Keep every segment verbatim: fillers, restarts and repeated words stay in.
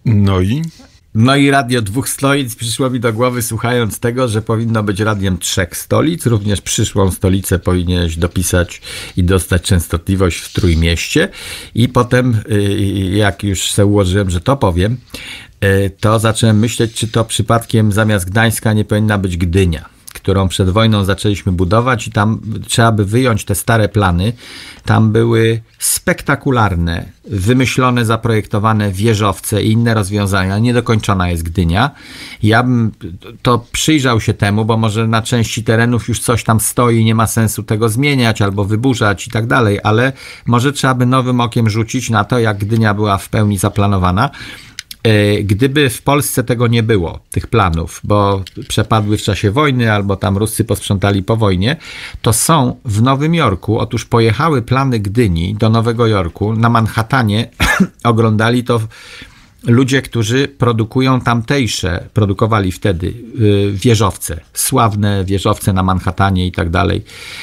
No i? No i radio dwóch stolic przyszło mi do głowy, słuchając tego, że powinno być radiem trzech stolic. Również przyszłą stolicę powinieneś dopisać i dostać częstotliwość w Trójmieście. I potem, jak już se ułożyłem, że to powiem, to zacząłem myśleć, czy to przypadkiem zamiast Gdańska nie powinna być Gdynia, którą przed wojną zaczęliśmy budować i tam trzeba by wyjąć te stare plany. Tam były spektakularne, wymyślone, zaprojektowane wieżowce i inne rozwiązania. Niedokończona jest Gdynia. Ja bym to przyjrzał się temu, bo może na części terenów już coś tam stoi, nie ma sensu tego zmieniać albo wyburzać i tak dalej, ale może trzeba by nowym okiem rzucić na to, jak Gdynia była w pełni zaplanowana. Gdyby w Polsce tego nie było, tych planów, bo przepadły w czasie wojny albo tam Ruscy posprzątali po wojnie, to są w Nowym Jorku, otóż pojechały plany Gdyni do Nowego Jorku, na Manhattanie oglądali to ludzie, którzy produkują tamtejsze, produkowali wtedy wieżowce, sławne wieżowce na Manhattanie i tak dalej.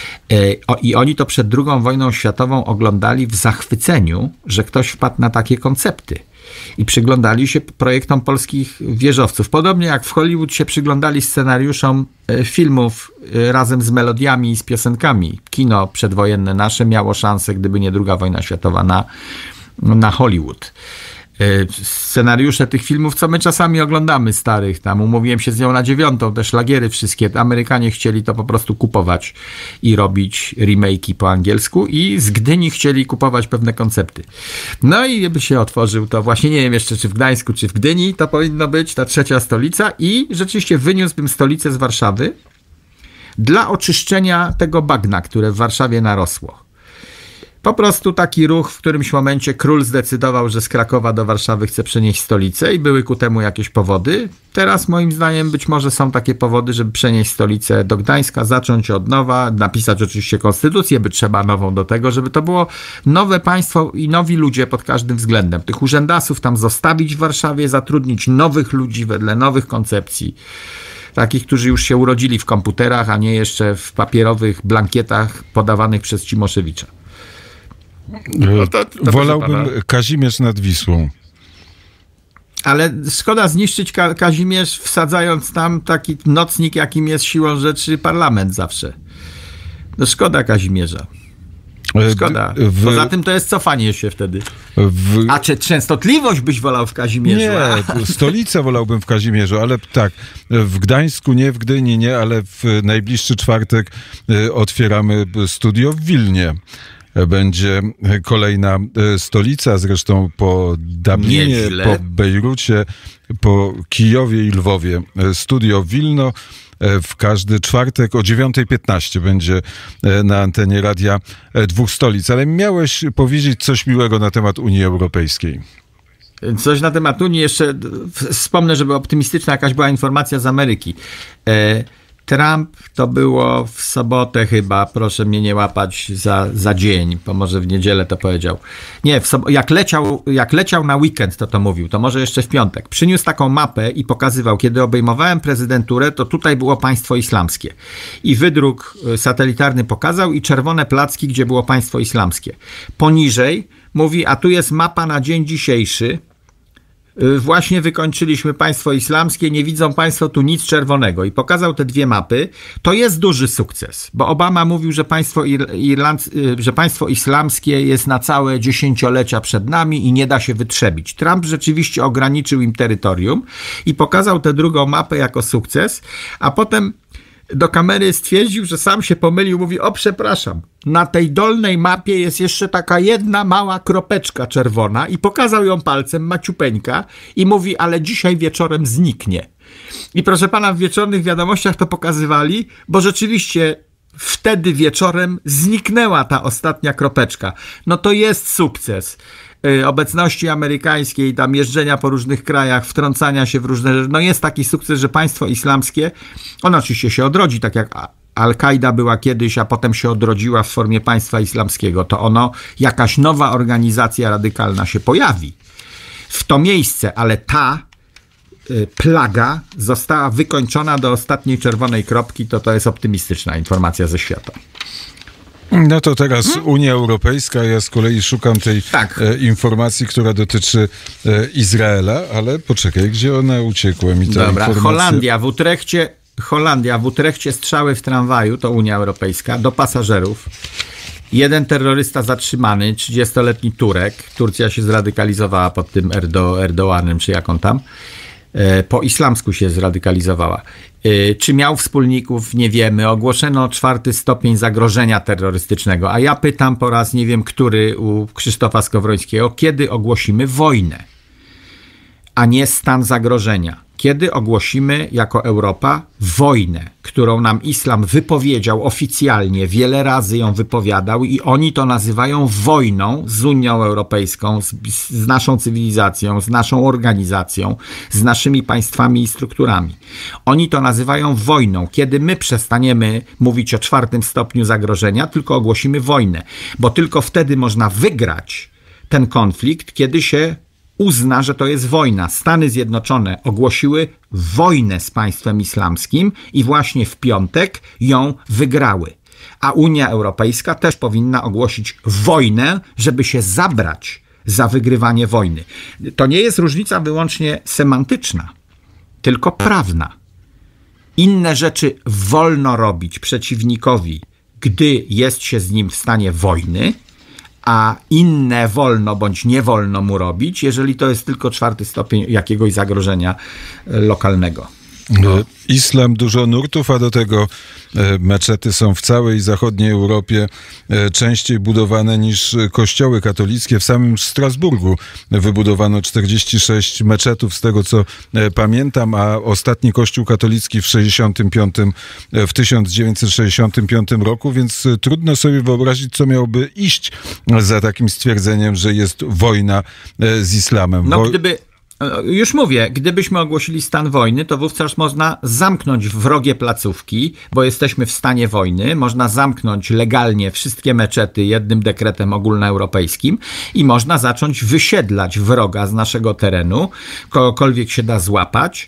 I oni to przed drugą wojną światową oglądali w zachwyceniu, że ktoś wpadł na takie koncepty. I przyglądali się projektom polskich wieżowców. Podobnie jak w Hollywood się przyglądali scenariuszom filmów razem z melodiami i z piosenkami. Kino przedwojenne nasze miało szansę, gdyby nie druga wojna światowa, na, na Hollywood. Scenariusze tych filmów, co my czasami oglądamy starych, tam umówiłem się z nią na dziewiątą, te szlagiery wszystkie, Amerykanie chcieli to po prostu kupować i robić remake'i po angielsku i z Gdyni chcieli kupować pewne koncepty. No i by się otworzył to właśnie, nie wiem jeszcze czy w Gdańsku, czy w Gdyni, to powinno być ta trzecia stolica i rzeczywiście wyniósłbym stolicę z Warszawy dla oczyszczenia tego bagna, które w Warszawie narosło. Po prostu taki ruch, w którymś momencie król zdecydował, że z Krakowa do Warszawy chce przenieść stolicę i były ku temu jakieś powody. Teraz moim zdaniem być może są takie powody, żeby przenieść stolicę do Gdańska, zacząć od nowa, napisać oczywiście konstytucję, by trzeba nową do tego, żeby to było nowe państwo i nowi ludzie pod każdym względem. Tych urzędasów tam zostawić w Warszawie, zatrudnić nowych ludzi wedle nowych koncepcji. Takich, którzy już się urodzili w komputerach, a nie jeszcze w papierowych blankietach podawanych przez Cimoszewicza. No to, to wolałbym Kazimierz nad Wisłą. Ale szkoda zniszczyć Ka- Kazimierz, wsadzając tam taki nocnik, jakim jest siłą rzeczy parlament zawsze. No szkoda Kazimierza. Szkoda. W... Poza tym to jest cofanie się wtedy. W... A czy częstotliwość byś wolał w Kazimierzu? Nie, stolicę wolałbym w Kazimierzu, ale tak, w Gdańsku nie, w Gdyni nie, ale w najbliższy czwartek otwieramy studio w Wilnie. Będzie kolejna stolica, zresztą po Dublinie, Nieźle. Po Bejrucie, po Kijowie i Lwowie. Studio Wilno w każdy czwartek o dziewiąta piętnaście będzie na antenie Radia Dwóch Stolic. Ale miałeś powiedzieć coś miłego na temat Unii Europejskiej. Coś na temat Unii. Jeszcze wspomnę, żeby optymistyczna jakaś była informacja z Ameryki. E- Trump to było w sobotę chyba, proszę mnie nie łapać za, za dzień, bo może w niedzielę to powiedział. Nie, w sob- jak, leciał, jak leciał na weekend, to to mówił, to może jeszcze w piątek. Przyniósł taką mapę i pokazywał, kiedy obejmowałem prezydenturę, to tutaj było państwo islamskie. I wydruk satelitarny pokazał i czerwone placki, gdzie było państwo islamskie. Poniżej mówi, a tu jest mapa na dzień dzisiejszy. Właśnie wykończyliśmy państwo islamskie, nie widzą państwo tu nic czerwonego. I pokazał te dwie mapy. To jest duży sukces, bo Obama mówił, że państwo, Irland, że państwo islamskie jest na całe dziesięciolecia przed nami i nie da się wytrzebić. Trump rzeczywiście ograniczył im terytorium i pokazał tę drugą mapę jako sukces, a potem do kamery stwierdził, że sam się pomylił, mówi, o przepraszam, na tej dolnej mapie jest jeszcze taka jedna mała kropeczka czerwona i pokazał ją palcem, maciupeńka i mówi, ale dzisiaj wieczorem zniknie. I proszę pana, w wieczornych wiadomościach to pokazywali, bo rzeczywiście wtedy wieczorem zniknęła ta ostatnia kropeczka. No to jest sukces obecności amerykańskiej, tam jeżdżenia po różnych krajach, wtrącania się w różne rzeczy. No jest taki sukces, że państwo islamskie, ono oczywiście się odrodzi, tak jak Al-Kaida była kiedyś, a potem się odrodziła w formie państwa islamskiego, to ono, jakaś nowa organizacja radykalna się pojawi w to miejsce, ale ta y, plaga została wykończona do ostatniej czerwonej kropki, to to jest optymistyczna informacja ze świata. No to teraz hmm? Unia Europejska, ja z kolei szukam tej tak. e, informacji, która dotyczy e, Izraela, ale poczekaj, gdzie ona uciekła mi ta Dobra, informacja? Holandia w Utrechcie, Holandia w Utrechcie strzały w tramwaju, to Unia Europejska, do pasażerów. Jeden terrorysta zatrzymany, trzydziestoletni Turek, Turcja się zradykalizowała pod tym Erdo, Erdoğanem, czy jak on tam, e, po islamsku się zradykalizowała. E, czy miał wspólników? Nie wiemy. Ogłoszono czwarty stopień zagrożenia terrorystycznego, a ja pytam po raz nie wiem który u Krzysztofa Skowrońskiego, kiedy ogłosimy wojnę, a nie stan zagrożenia. Kiedy ogłosimy jako Europa wojnę, którą nam islam wypowiedział oficjalnie, wiele razy ją wypowiadał i oni to nazywają wojną z Unią Europejską, z, z naszą cywilizacją, z naszą organizacją, z naszymi państwami i strukturami. Oni to nazywają wojną. Kiedy my przestaniemy mówić o czwartym stopniu zagrożenia, tylko ogłosimy wojnę, bo tylko wtedy można wygrać ten konflikt, kiedy się uzna, że to jest wojna. Stany Zjednoczone ogłosiły wojnę z państwem islamskim i właśnie w piątek ją wygrały. A Unia Europejska też powinna ogłosić wojnę, żeby się zabrać za wygrywanie wojny. To nie jest różnica wyłącznie semantyczna, tylko prawna. Inne rzeczy wolno robić przeciwnikowi, gdy jest się z nim w stanie wojny, a inne wolno bądź nie wolno mu robić, jeżeli to jest tylko czwarty stopień jakiegoś zagrożenia lokalnego. No. Islam dużo nurtów, a do tego meczety są w całej zachodniej Europie częściej budowane niż kościoły katolickie. W samym Strasburgu wybudowano czterdzieści sześć meczetów, z tego co pamiętam, a ostatni kościół katolicki w sześćdziesiątym piątym, w tysiąc dziewięćset sześćdziesiątym piątym roku, więc trudno sobie wyobrazić, co miałoby iść za takim stwierdzeniem, że jest wojna z islamem. No gdyby... Już mówię, gdybyśmy ogłosili stan wojny, to wówczas można zamknąć wrogie placówki, bo jesteśmy w stanie wojny. Można zamknąć legalnie wszystkie meczety jednym dekretem ogólnoeuropejskim i można zacząć wysiedlać wroga z naszego terenu, kogokolwiek się da złapać.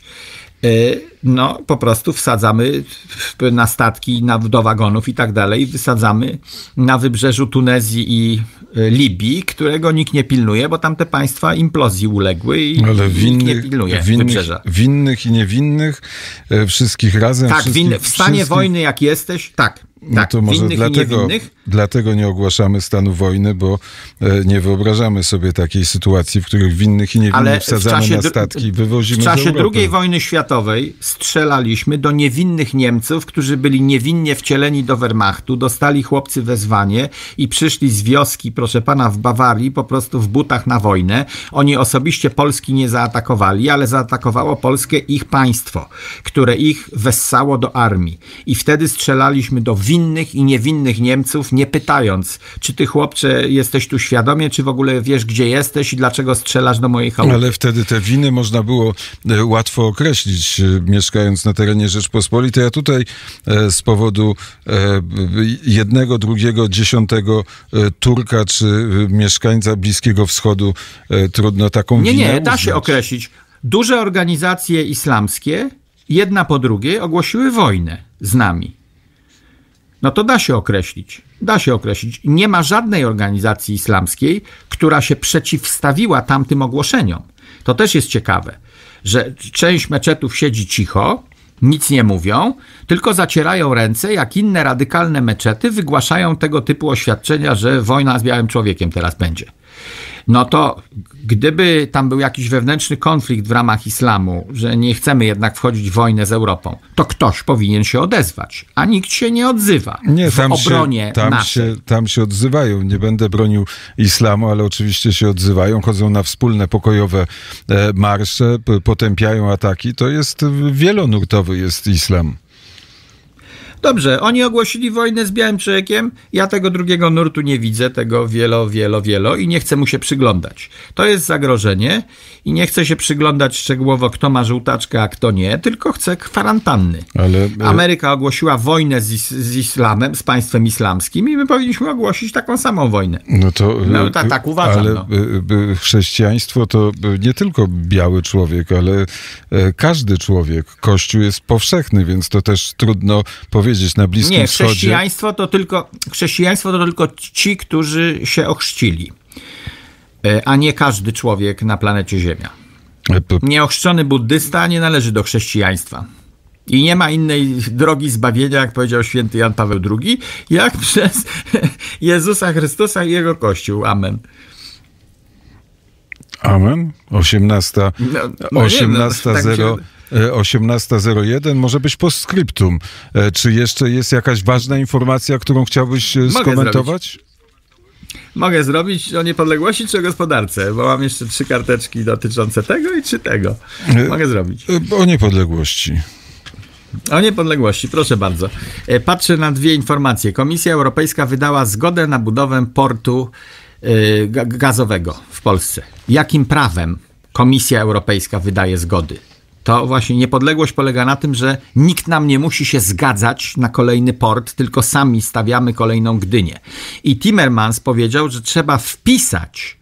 No, po prostu wsadzamy na statki, na, do wagonów i tak dalej, wysadzamy na wybrzeżu Tunezji i Libii, którego nikt nie pilnuje, bo tamte państwa implozji uległy i ale nikt winnych, nie pilnuje winnych, wybrzeża. Winnych i niewinnych, wszystkich razem. Tak, wszystkich, winny, w stanie wszystkich... wojny jak jesteś, tak. No tak, to może dlatego, dlatego nie ogłaszamy stanu wojny, bo nie wyobrażamy sobie takiej sytuacji, w których winnych i niewinnych ale wsadzamy na statki i wywozimy w czasie z Europy. drugiej wojny światowej strzelaliśmy do niewinnych Niemców, którzy byli niewinnie wcieleni do Wehrmachtu, dostali chłopcy wezwanie i przyszli z wioski, proszę pana, w Bawarii, po prostu w butach na wojnę. Oni osobiście Polski nie zaatakowali, ale zaatakowało Polskę ich państwo, które ich wessało do armii. I wtedy strzelaliśmy do winnych i niewinnych Niemców, nie pytając, czy ty, chłopcze, jesteś tu świadomie, czy w ogóle wiesz, gdzie jesteś i dlaczego strzelasz do mojej chałupy. Ale wtedy te winy można było łatwo określić, mieszkając na terenie Rzeczpospolitej, a tutaj z powodu jednego, drugiego, dziesiątego Turka, czy mieszkańca Bliskiego Wschodu trudno taką nie, winę Nie, nie, da uznać. się określić. Duże organizacje islamskie, jedna po drugiej, ogłosiły wojnę z nami. No to da się określić. Da się określić. Nie ma żadnej organizacji islamskiej, która się przeciwstawiła tamtym ogłoszeniom. To też jest ciekawe, że część meczetów siedzi cicho, nic nie mówią, tylko zacierają ręce, jak inne radykalne meczety wygłaszają tego typu oświadczenia, że wojna z białym człowiekiem teraz będzie. No to gdyby tam był jakiś wewnętrzny konflikt w ramach islamu, że nie chcemy jednak wchodzić w wojnę z Europą, to ktoś powinien się odezwać, a nikt się nie odzywa nie, w tam obronie się, tam naszej. Się, tam się odzywają. Nie będę bronił islamu, ale oczywiście się odzywają, chodzą na wspólne pokojowe marsze, potępiają ataki. To jest wielonurtowy jest islam. Dobrze, oni ogłosili wojnę z białym człowiekiem, ja tego drugiego nurtu nie widzę, tego wielo, wielo, wielo i nie chcę mu się przyglądać. To jest zagrożenie i nie chcę się przyglądać szczegółowo, kto ma żółtaczkę, a kto nie, tylko chcę kwarantanny. Ale... Ameryka ogłosiła wojnę z, is- z islamem, z państwem islamskim i my powinniśmy ogłosić taką samą wojnę. No to... No, ta, tak uważam. Ale no. chrześcijaństwo to nie tylko biały człowiek, ale każdy człowiek. Kościół jest powszechny, więc to też trudno powiedzieć, powiedzieć, na Bliskim Nie, Wschodzie... chrześcijaństwo to tylko, chrześcijaństwo to tylko ci, którzy się ochrzcili, a nie każdy człowiek na planecie Ziemia. Nieochrzczony buddysta nie należy do chrześcijaństwa. I nie ma innej drogi zbawienia, jak powiedział święty Jan Paweł drugi, jak przez Jezusa Chrystusa i Jego Kościół. Amen. Amen. osiemnasta zero jeden może być postscriptum. Czy jeszcze jest jakaś ważna informacja, którą chciałbyś Mogę skomentować? Zrobić. Mogę zrobić o niepodległości czy o gospodarce, bo mam jeszcze trzy karteczki dotyczące tego i trzy tego. Mogę zrobić. O niepodległości. O niepodległości, proszę bardzo. Patrzę na dwie informacje. Komisja Europejska wydała zgodę na budowę portu y, gazowego w Polsce. Jakim prawem Komisja Europejska wydaje zgody? To właśnie niepodległość polega na tym, że nikt nam nie musi się zgadzać na kolejny port, tylko sami stawiamy kolejną Gdynię. I Timmermans powiedział, że trzeba wpisać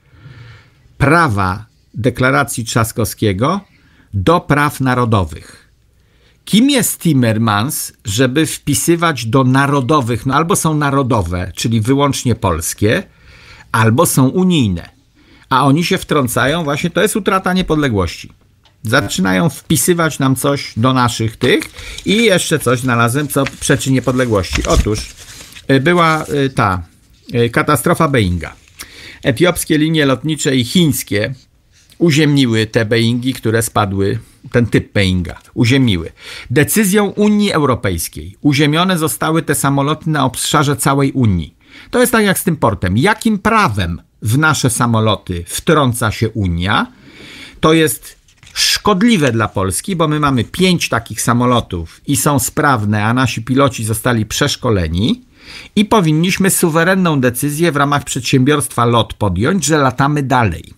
prawa deklaracji Trzaskowskiego do praw narodowych. Kim jest Timmermans, żeby wpisywać do narodowych, no albo są narodowe, czyli wyłącznie polskie, albo są unijne. A oni się wtrącają, właśnie to jest utrata niepodległości. Zaczynają wpisywać nam coś do naszych tych i jeszcze coś znalazłem, co przeczy niepodległości. Otóż była ta katastrofa Boeinga. Etiopskie linie lotnicze i chińskie uziemniły te Boeingi, które spadły, ten typ Boeinga, uziemiły. Decyzją Unii Europejskiej uziemione zostały te samoloty na obszarze całej Unii. To jest tak jak z tym portem. Jakim prawem w nasze samoloty wtrąca się Unia? To jest szkodliwe dla Polski, bo my mamy pięć takich samolotów i są sprawne, a nasi piloci zostali przeszkoleni i powinniśmy suwerenną decyzję w ramach przedsiębiorstwa LOT podjąć, że latamy dalej.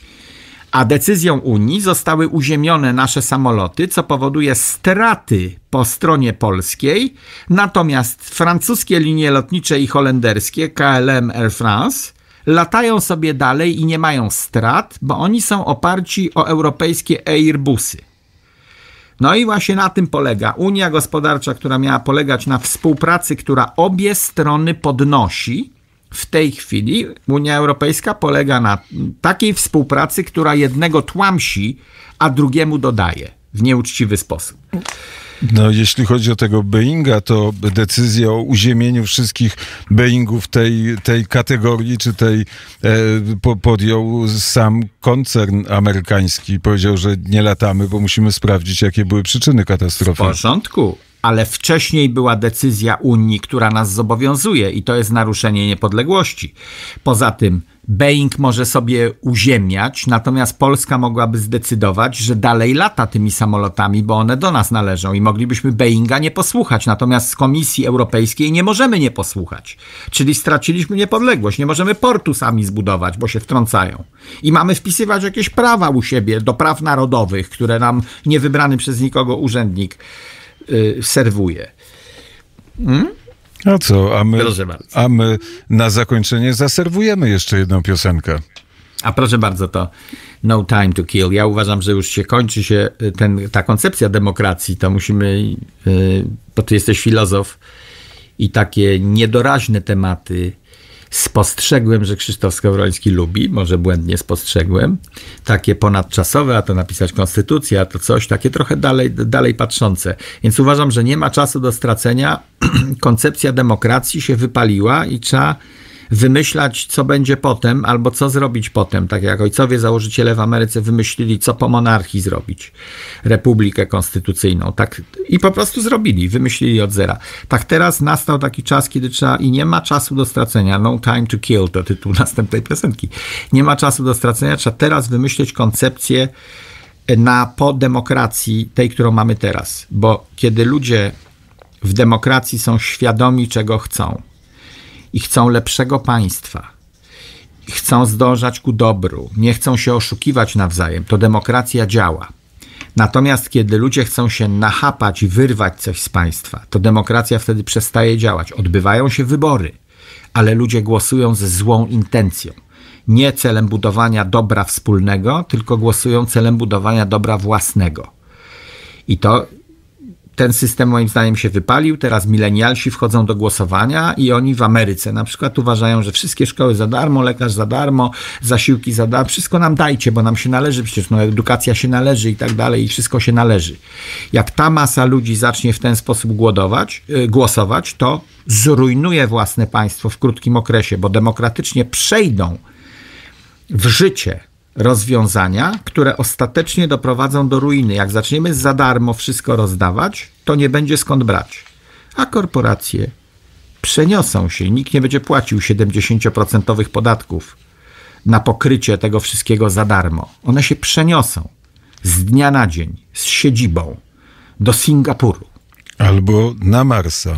A decyzją Unii zostały uziemione nasze samoloty, co powoduje straty po stronie polskiej, natomiast francuskie linie lotnicze i holenderskie, K L M Air France, latają sobie dalej i nie mają strat, bo oni są oparci o europejskie Airbusy. No i właśnie na tym polega Unia Gospodarcza, która miała polegać na współpracy, która obie strony podnosi. W tej chwili Unia Europejska polega na takiej współpracy, która jednego tłamsi, a drugiemu dodaje w nieuczciwy sposób. No, jeśli chodzi o tego Boeinga, to decyzję o uziemieniu wszystkich Boeingów tej, tej kategorii, czy tej e, po, podjął sam koncern amerykański. Powiedział, że nie latamy, bo musimy sprawdzić, jakie były przyczyny katastrofy. W porządku. Ale wcześniej była decyzja Unii, która nas zobowiązuje i to jest naruszenie niepodległości. Poza tym Boeing może sobie uziemiać, natomiast Polska mogłaby zdecydować, że dalej lata tymi samolotami, bo one do nas należą i moglibyśmy Boeinga nie posłuchać, natomiast z Komisji Europejskiej nie możemy nie posłuchać. Czyli straciliśmy niepodległość, nie możemy portu sami zbudować, bo się wtrącają. I mamy wpisywać jakieś prawa u siebie do praw narodowych, które nam niewybrany przez nikogo urzędnik yy, serwuje. Hmm? A co, a my, a my na zakończenie zaserwujemy jeszcze jedną piosenkę. A proszę bardzo, to No Time to Kill. Ja uważam, że już się kończy się ten, ta koncepcja demokracji, to musimy, yy, bo ty jesteś filozof i takie niedoraźne tematy spostrzegłem, że Krzysztof Skowroński lubi, może błędnie spostrzegłem, takie ponadczasowe, a to napisać konstytucję, a to coś, takie trochę dalej, dalej patrzące. Więc uważam, że nie ma czasu do stracenia. Koncepcja demokracji się wypaliła i trzeba wymyślać, co będzie potem, albo co zrobić potem. Tak jak ojcowie założyciele w Ameryce wymyślili, co po monarchii zrobić. Republikę konstytucyjną. Tak, i po prostu zrobili, wymyślili od zera. Tak teraz nastał taki czas, kiedy trzeba, i nie ma czasu do stracenia. No time to kill, to tytuł następnej piosenki. Nie ma czasu do stracenia, trzeba teraz wymyślić koncepcję na po demokracji, tej, którą mamy teraz. Bo kiedy ludzie w demokracji są świadomi, czego chcą, i chcą lepszego państwa, i chcą zdążać ku dobru, nie chcą się oszukiwać nawzajem, to demokracja działa. Natomiast kiedy ludzie chcą się nachapać i wyrwać coś z państwa, to demokracja wtedy przestaje działać. Odbywają się wybory, ale ludzie głosują ze złą intencją. Nie celem budowania dobra wspólnego, tylko głosują celem budowania dobra własnego. I to ten system moim zdaniem się wypalił, teraz milenialsi wchodzą do głosowania i oni w Ameryce na przykład uważają, że wszystkie szkoły za darmo, lekarz za darmo, zasiłki za darmo, wszystko nam dajcie, bo nam się należy, przecież no, edukacja się należy i tak dalej i wszystko się należy. Jak ta masa ludzi zacznie w ten sposób głodować, yy, głosować, to zrujnuje własne państwo w krótkim okresie, bo demokratycznie przejdą w życie rozwiązania, które ostatecznie doprowadzą do ruiny. Jak zaczniemy za darmo wszystko rozdawać, to nie będzie skąd brać. A korporacje przeniosą się. Nikt nie będzie płacił siedemdziesiąt procent podatków na pokrycie tego wszystkiego za darmo. One się przeniosą z dnia na dzień, z siedzibą do Singapuru. Albo na Marsa.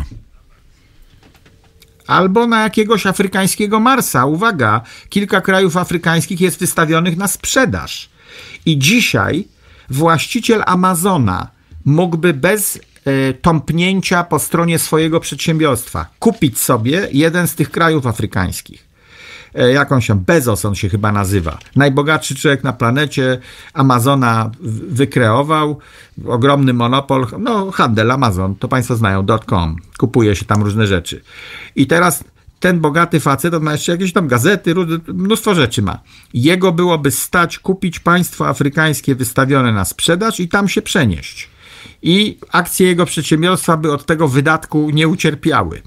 Albo na jakiegoś afrykańskiego Marsa. Uwaga, kilka krajów afrykańskich jest wystawionych na sprzedaż. I dzisiaj właściciel Amazona mógłby bez y, tąpnięcia po stronie swojego przedsiębiorstwa kupić sobie jeden z tych krajów afrykańskich. Y, jakąś tam Bezos on się chyba nazywa. Najbogatszy człowiek na planecie, Amazona wykreował, ogromny monopol, no handel Amazon, to państwo znają, .com, kupuje się tam różne rzeczy. I teraz ten bogaty facet, on ma jeszcze jakieś tam gazety, mnóstwo rzeczy ma. Jego byłoby stać kupić państwo afrykańskie wystawione na sprzedaż i tam się przenieść. I akcje jego przedsiębiorstwa by od tego wydatku nie ucierpiały.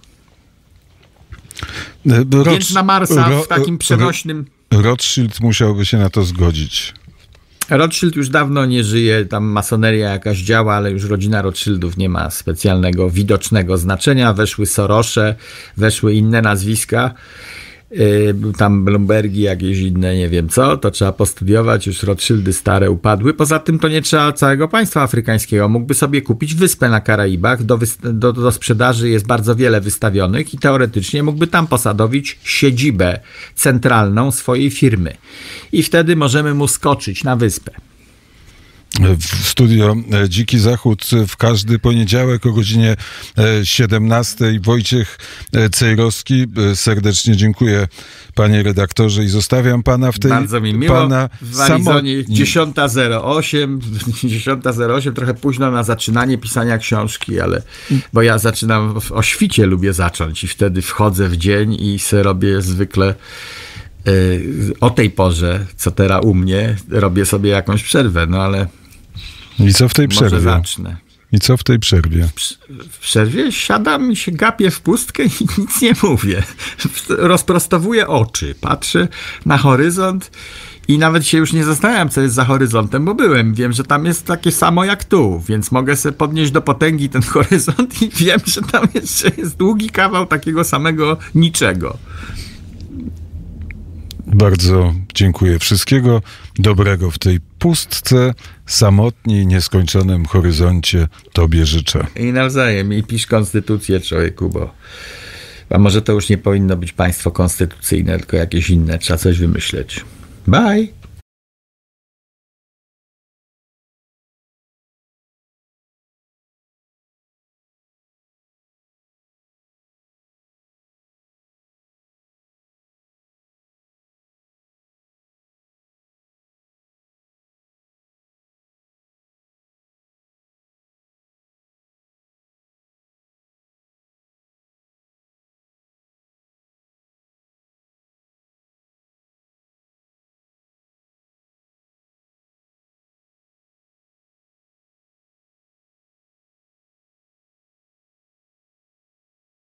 Rocz, Więc na Marsa ro, w takim przenośnym... Rothschild musiałby się na to zgodzić. Rothschild już dawno nie żyje, tam masoneria jakaś działa, ale już rodzina Rothschildów nie ma specjalnego, widocznego znaczenia. Weszły Sorosze, weszły inne nazwiska, yy, tam Bloombergi, jakieś inne, nie wiem co, to trzeba postudiować, już Rothschildy stare upadły. Poza tym to nie trzeba całego państwa afrykańskiego. Mógłby sobie kupić wyspę na Karaibach, do, do, do sprzedaży jest bardzo wiele wystawionych i teoretycznie mógłby tam posadowić siedzibę centralną swojej firmy. I wtedy możemy mu skoczyć na wyspę. W studio Dziki Zachód w każdy poniedziałek o godzinie siedemnastej Wojciech Cejrowski. Serdecznie dziękuję, panie redaktorze, i zostawiam pana w tej... Bardzo mi miło. Pana w Arizonie dziesiąta zero osiem, dziesiąta zero osiem, trochę późno na zaczynanie pisania książki, ale bo ja zaczynam o świcie, lubię zacząć i wtedy wchodzę w dzień i se robię zwykle o tej porze, co teraz u mnie, robię sobie jakąś przerwę, no ale i co w tej przerwie? Może zacznę. I co w tej przerwie? W przerwie siadam i się gapię w pustkę i nic nie mówię. Rozprostowuję oczy, patrzę na horyzont i nawet się już nie zastanawiam, co jest za horyzontem, bo byłem. Wiem, że tam jest takie samo jak tu, więc mogę sobie podnieść do potęgi ten horyzont i wiem, że tam jeszcze jest długi kawał takiego samego niczego. Bardzo dziękuję. Wszystkiego dobrego w tej pustce, samotni, nieskończonym horyzoncie tobie życzę. I nawzajem. I pisz konstytucję, człowieku, bo a może to już nie powinno być państwo konstytucyjne, tylko jakieś inne. Trzeba coś wymyśleć. Bye!